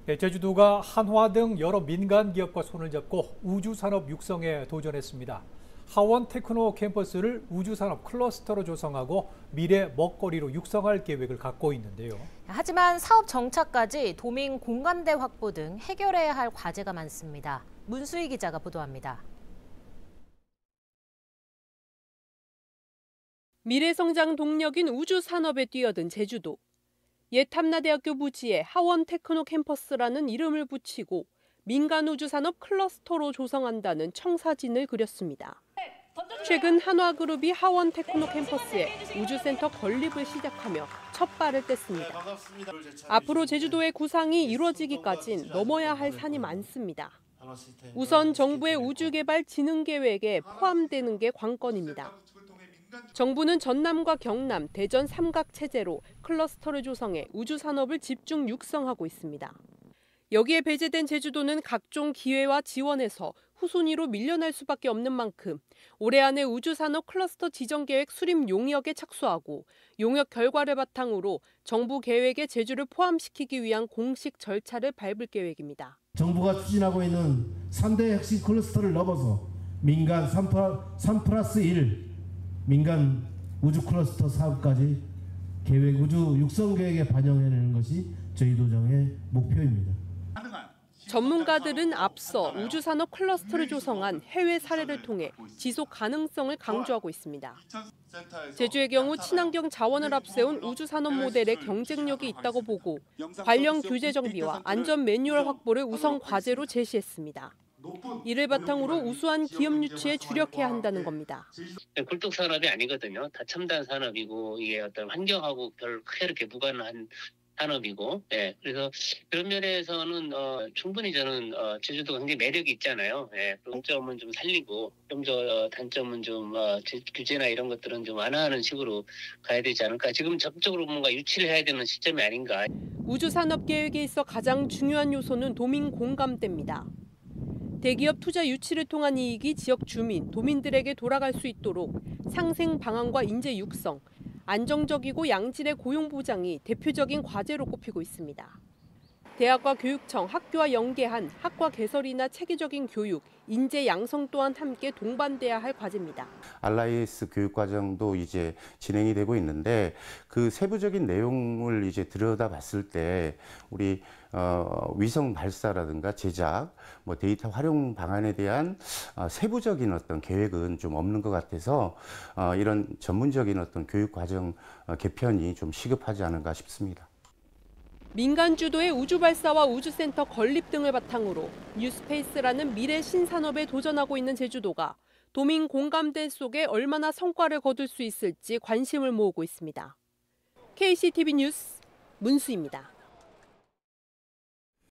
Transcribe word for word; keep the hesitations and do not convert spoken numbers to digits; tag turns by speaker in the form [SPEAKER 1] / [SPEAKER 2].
[SPEAKER 1] 네, 제주도가 한화 등 여러 민간 기업과 손을 잡고 우주산업 육성에 도전했습니다. 하원 테크노 캠퍼스를 우주산업 클러스터로 조성하고 미래 먹거리로 육성할 계획을 갖고 있는데요.
[SPEAKER 2] 하지만 사업 정착까지 도민 공감대 확보 등 해결해야 할 과제가 많습니다. 문수희 기자가 보도합니다.
[SPEAKER 3] 미래 성장 동력인 우주산업에 뛰어든 제주도. 옛 탐나대학교 부지에 하원 테크노 캠퍼스라는 이름을 붙이고 민간 우주산업 클러스터로 조성한다는 청사진을 그렸습니다. 최근 한화그룹이 하원 테크노 캠퍼스에 우주센터 건립을 시작하며 첫 발을 뗐습니다. 앞으로 제주도의 구상이 이루어지기까진 넘어야 할 산이 많습니다. 우선 정부의 우주개발 진흥 계획에 포함되는 게 관건입니다. 정부는 전남과 경남, 대전 삼각 체제로 클러스터를 조성해 우주산업을 집중 육성하고 있습니다. 여기에 배제된 제주도는 각종 기회와 지원에서 후순위로 밀려날 수밖에 없는 만큼 올해 안에 우주산업 클러스터 지정계획 수립 용역에 착수하고 용역 결과를 바탕으로 정부 계획에 제주를 포함시키기 위한 공식 절차를 밟을 계획입니다.
[SPEAKER 4] 정부가 추진하고 있는 삼 대 핵심 클러스터를 넘어서 민간 삼 플러스 일 민간 우주 클러스터 사업까지 계획 우주 육성 계획에 반영해내는 것이 저희 도정의 목표입니다.
[SPEAKER 3] 전문가들은 앞서 우주산업 클러스터를 조성한 해외 사례를 통해 지속 가능성을 강조하고 있습니다. 제주의 경우 친환경 자원을 앞세운 우주산업 모델에 경쟁력이 있다고 보고 관련 규제 정비와 안전 매뉴얼 확보를 우선 과제로 제시했습니다. 이를 바탕으로 우수한 기업 유치에 주력해야 한다는 겁니다.
[SPEAKER 5] 굴뚝 산업이 아니거든요. 다 첨단 산업이고 이게 어떤 환경하고 별 크게 이렇게 무관한 산업이고, 예, 그래서 그런 면에서는 어, 충분히 저는 어, 제주도가 굉장히 매력이 있잖아요. 예, 장점은 좀 살리고 좀 더 어, 단점은 좀 어, 규제나 이런 것들은 좀 완화하는 식으로 가야 되지 않을까. 지금 적극적으로 뭔가 유치를 해야 되는 시점이 아닌가.
[SPEAKER 3] 우주산업 계획에 있어 가장 중요한 요소는 도민 공감대입니다. 대기업 투자 유치를 통한 이익이 지역 주민, 도민들에게 돌아갈 수 있도록 상생 방안과 인재 육성, 안정적이고 양질의 고용 보장이 대표적인 과제로 꼽히고 있습니다. 대학과 교육청, 학교와 연계한 학과 개설이나 체계적인 교육, 인재 양성 또한 함께 동반돼야 할 과제입니다.
[SPEAKER 6] 알아이에스 교육과정도 이제 진행이 되고 있는데 그 세부적인 내용을 이제 들여다봤을 때 우리 어, 위성 발사라든가 제작, 뭐 데이터 활용 방안에 대한 어, 세부적인 어떤 계획은 좀 없는 것 같아서 어, 이런 전문적인 어떤 교육과정 어, 개편이 좀 시급하지 않은가 싶습니다.
[SPEAKER 3] 민간 주도의 우주 발사와 우주센터 건립 등을 바탕으로 뉴스페이스라는 미래 신산업에 도전하고 있는 제주도가 도민 공감대 속에 얼마나 성과를 거둘 수 있을지 관심을 모으고 있습니다. 케이씨티비 뉴스 문수희입니다.